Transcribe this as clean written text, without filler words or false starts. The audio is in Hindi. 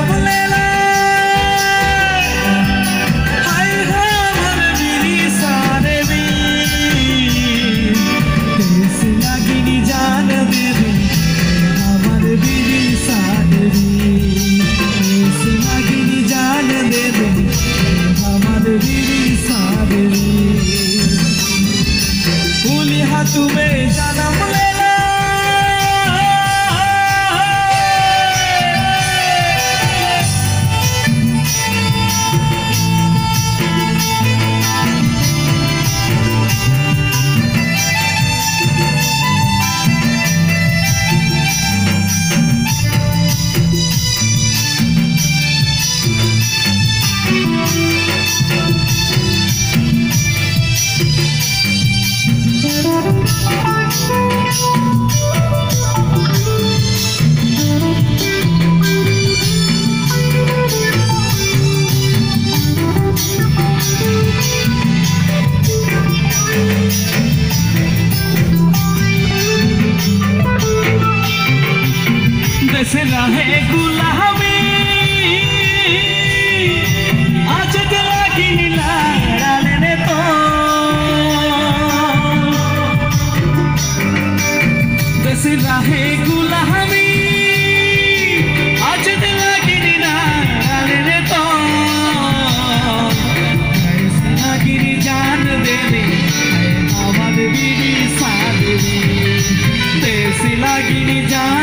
जन्म लेला हाय हमर बिरी सारे भी देश लागिनी जान देवे हमर बिरी सारे भी देश लागिनी जान देवे हमर बिरी सारे भी उली हाटो में जन्म लेला देश रहे गुलामी आज लागिनी लाड़ाने तो देश रहे गुलामी आज लागिनी लाड़ाने तो देश लागिनी जान देवे हमार बिरी सारे देश लागिनी जान